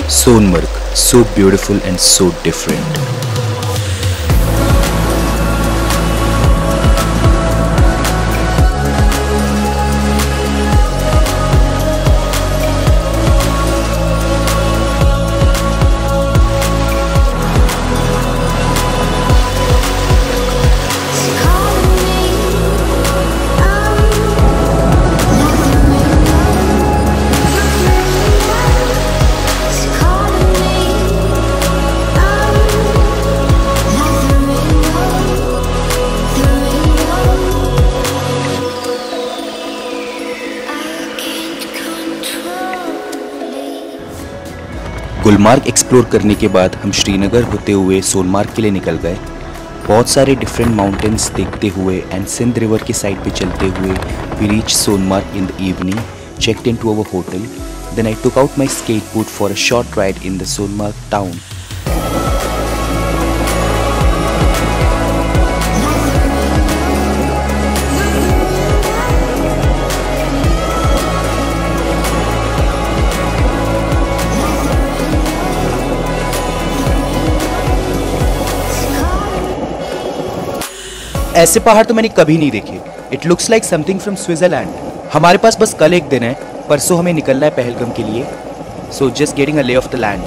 Sonmarg, so beautiful and so different. Gulmarg explore करने के बाद हम श्रीनगर होते हुए सोनमार्ग के लिए निकल गए। बहुत सारे डिफरेंट माउंटेन्स देखते हुए एंड सिंध रिवर की साइड पे चलते हुए we reach Sonmarg in the evening, checked into our hotel. Then I took out my skateboard for a short ride in the Sonmarg town. ऐसे पहाड़ तो मैंने कभी नहीं देखे। It looks like something from Switzerland. हमारे पास बस कल एक दिन है, परसों हमें निकलना है पहलगाम के लिए। So just getting a lay of the land.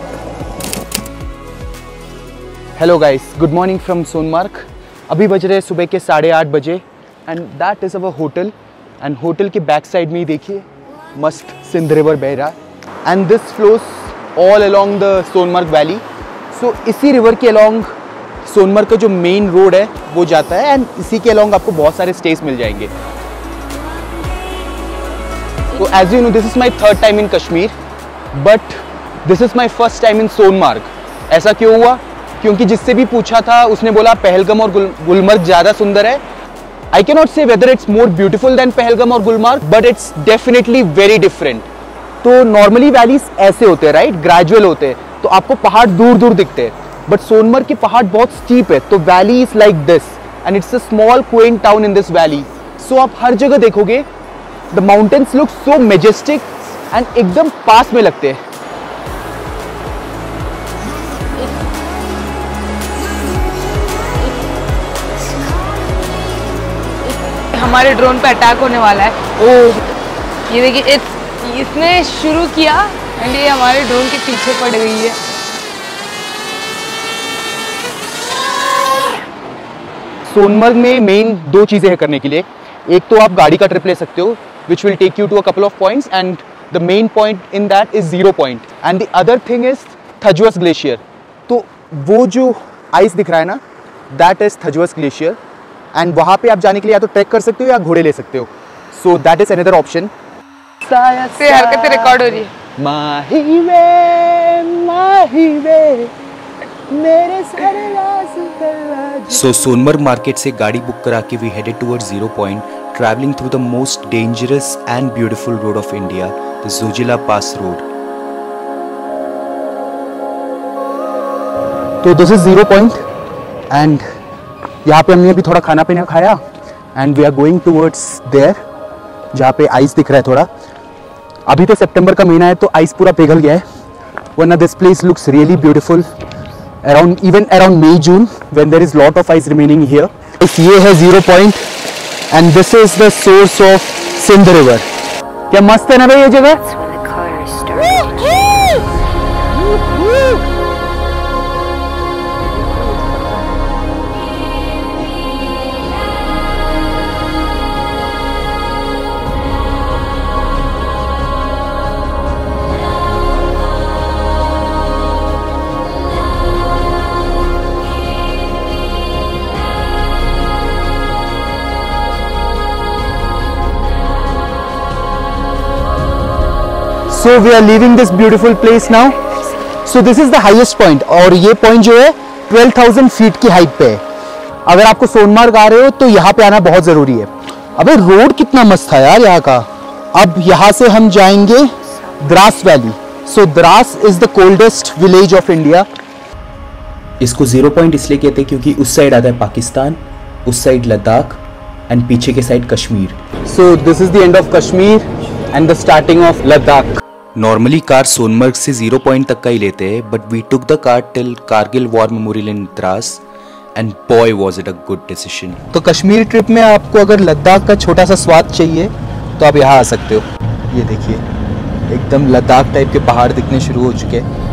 Hello guys, good morning from Sonmarg. अभी बज रहे सुबह के 8:30 बजे and that is our hotel. And hotel के बैक साइड में ही देखिए मस्त सिंध रिवर बह रहा है and this flows all along the Sonmarg valley. So इसी रिवर के अलॉन्ग सोनमार्ग का जो मेन रोड है वो जाता है एंड इसी के अलॉन्ग आपको बहुत सारे स्टेज मिल जाएंगे। तो as you know this is my third time in Kashmir but this is my first time in Sonmarg. ऐसा क्यों हुआ? क्योंकि जिससे भी पूछा था उसने बोला पहलगाम और गुलमर्ग ज़्यादा सुंदर है। I can not say whether it's more beautiful than Pahalgam और Gulmarg but it's definitely very different. तो नॉर्मली वैलीज ऐसे होते हैं राइट, ग्रेजुअल होते हैं, तो आपको पहाड़ दूर दूर दिखते हैं। बट सोनमार्ग की पहाड़ बहुत स्टीप है, तो valley is like this and it's a small quaint town in this valley. So आप हर जगह देखोगे the mountains look so majestic and एकदम पास में लगते हैं। हमारे ड्रोन पे अटैक होने वाला है। ओह ये देखिए, इसने शुरू किया एंड ये हमारे ड्रोन के पीछे पड़ गई है। सोनमार्ग में मेन दो चीज़ें हैं करने के लिए। एक तो आप गाड़ी का ट्रिप ले सकते हो which will take you to a couple of points and the main point in that is 0 point and the other thing is Thajiwas glacier. तो वो जो आइस दिख रहा है ना, that is Thajiwas glacier and वहाँ पे आप जाने के लिए या तो ट्रैक कर सकते हो या घोड़े ले सकते हो। So that is another option. से हरकतें रिकॉर्ड हो रही है। माही मेरे सारे सो सोनमर्ग मार्केट से गाड़ी बुक करा के we headed towards 0 point, travelling through the most dangerous and beautiful road of India, the Zojila pass road. तो दिस इज 0 पॉइंट एंड यहाँ पे हमने अभी थोड़ा खाना पीना खाया and we are going towards there जहाँ पे आइस दिख रहा है थोड़ा। अभी तो सितंबर का महीना है तो आइस पूरा पिघल गया है, वरना this place looks really beautiful even around May June when there is lot of ice remaining here. ये है 0 point and this is the source of Sindh River. क्या मस्त है ना भाई ये जगह? So we are leaving this beautiful place now. So this is the highest point और ये point जो है 12,000 फीट की हाइट पे है। अगर आपको सोनमार्ग आ रहे हो तो यहाँ पे आना बहुत ज़रूरी है। अबे रोड कितना मस्त था यार यहाँ का। अब यहाँ से हम जाएंगे Dras valley. So Dras is the coldest village of India. इसको 0 पॉइंट इसलिए कहते हैं क्योंकि उस साइड आता है पाकिस्तान, उस साइड लद्दाख एंड पीछे के side Kashmir. So this is the end of Kashmir and the starting of Ladakh. Normally car Sonmarg से 0 पॉइंट तक का ही लेते हैं, but we took the car till Kargil war memorial in Dras and boy was it a good decision. तो Kashmir trip में आपको अगर लद्दाख का छोटा सा स्वाद चाहिए तो आप यहाँ आ सकते हो। ये देखिए एकदम लद्दाख टाइप के पहाड़ दिखने शुरू हो चुके हैं।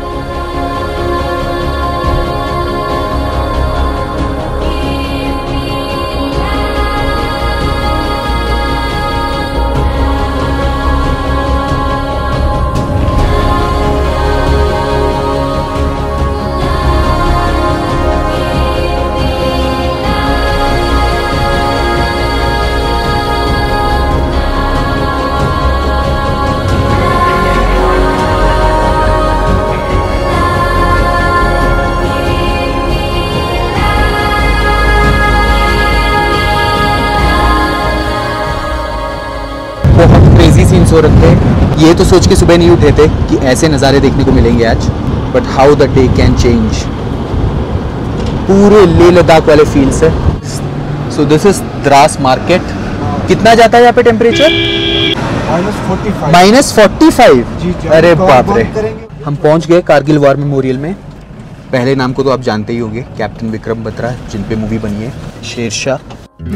बहुत क्रेजी सीन्स हो रखे हैं। ये तो सोच के सुबह नहीं उठे थे कि ऐसे नज़ारे देखने को मिलेंगे आज, but how the day can change. पूरे लेह लद्दाख वाले फील्स है। So this is Dras market. कितना जाता है यहाँ पे टेम्परेचर? -45। अरे बाप रे। हम पहुँच गए कारगिल वॉर मेमोरियल में। पहले नाम को तो आप जानते ही होंगे, कैप्टन विक्रम बत्रा, जिन पे मूवी बनी है Sher Shah.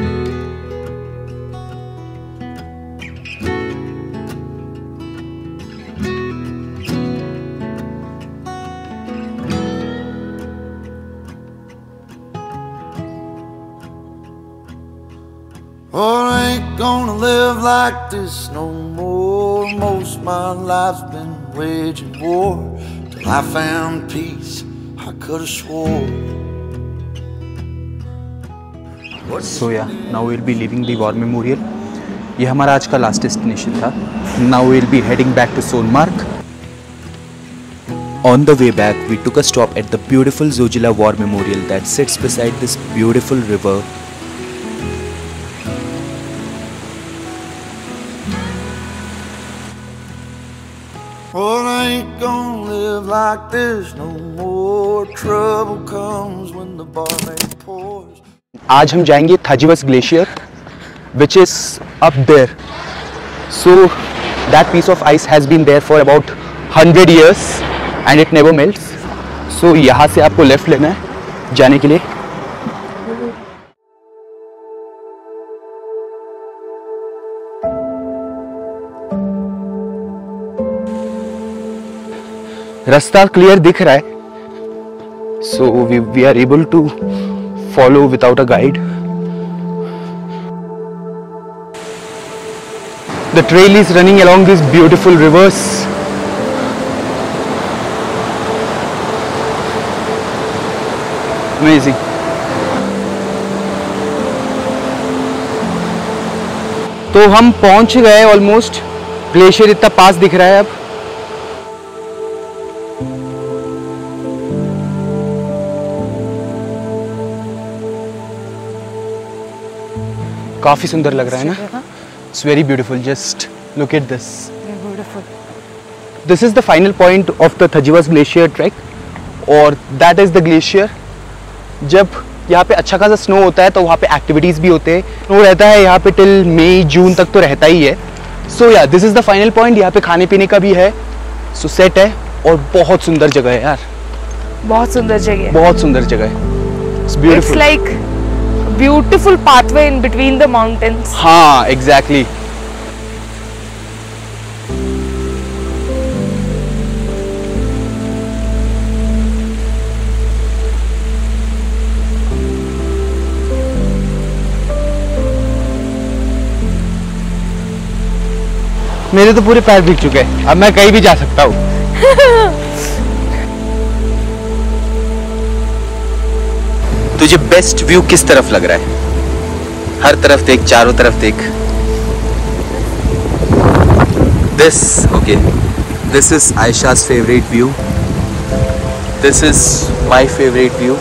Oh, I ain't gonna live like this no more. Most my life's been waging war till I found peace. I could have swore. So yeah, now we'll be leaving the war memorial. ये हमारा आज का last destination था। Now we'll be heading back to Sonmarg. On the way back, we took a stop at the beautiful Zojila War Memorial that sits beside this beautiful river. Well, I ain't gonna live like this no more. Trouble comes when the barmaid pours. आज हम जाएंगे Thajiwas glacier, which is up there. So that piece of ice has been there for about 100 years and it never melts. So यहाँ से आपको left लेना है जाने के लिए। रास्ता क्लियर दिख रहा है, so we are able to follow without a guide. The trail is running along these beautiful rivers. Amazing. तो हम पहुंच गए ऑलमोस्ट। ग्लेशियर इतना पास दिख रहा है अब। काफी सुंदर लग रहा है ना? It's very beautiful. Just look at this. Beautiful. This is the final point of the Thajivas Glacier trek, और that is the glacier. जब यहाँ पे अच्छा खासा स्नो होता है तो वहाँ पे एक्टिविटीज भी होते हैं। स्नो रहता है यहाँ पे टिल मई जून तक तो रहता ही है। So yeah this is the final point. यहाँ पे खाने पीने का भी है, सो सेट है, और बहुत सुंदर जगह है यार। बहुत सुंदर जगह है। बहुत सुंदर जगह है। It's beautiful. It's like beautiful pathway in between the mountains. हाँ, exactly. मेरे तो पूरे पैर भीग चुके हैं, अब मैं कहीं भी जा सकता हूँ। तुझे बेस्ट व्यू किस तरफ लग रहा है? हर तरफ देख, चारों तरफ देख। This, okay, this is Aisha's favorite view. This is my favorite view.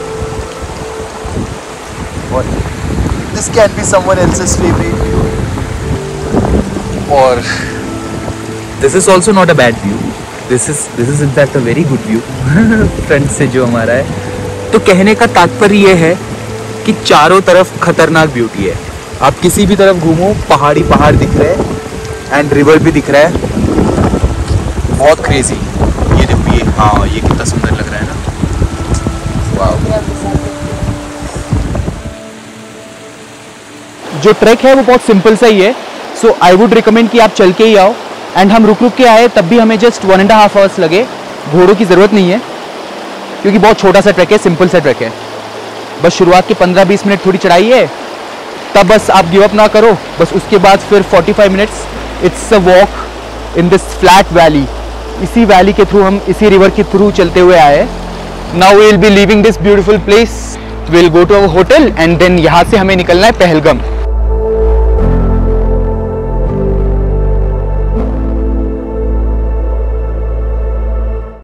What? This can be someone else's favorite view. Or this is also not a bad view. This is in fact a very good view. Front से जो हमारा है। तो कहने का तात्पर्य ये है कि चारों तरफ खतरनाक ब्यूटी है। आप किसी भी तरफ घूमो, पहाड़ी पहाड़ दिख रहे हैं एंड रिवर भी दिख रहा है। बहुत क्रेजी। ये देखो, ये हाँ, ये कितना सुंदर लग रहा है ना। वाह। जो ट्रैक है वो बहुत सिंपल सा ही है, सो आई वुड रिकमेंड कि आप चल के ही आओ। एंड हम रुक रुक के आए, तब भी हमें जस्ट 1.5 आवर्स लगे। घोड़ों की ज़रूरत नहीं है क्योंकि बहुत छोटा सा ट्रैक है, सिंपल सा ट्रैक है। बस शुरुआत के 15-20 मिनट थोड़ी चढ़ाई है, तब बस आप गिव अप ना करो। बस उसके बाद फिर 45 minutes it's a walk in this flat valley. इसी वैली के थ्रू, हम इसी रिवर के थ्रू चलते हुए आए। Now we will be leaving this beautiful place, will go to our hotel and then यहाँ से हमें निकलना है पहलगाम।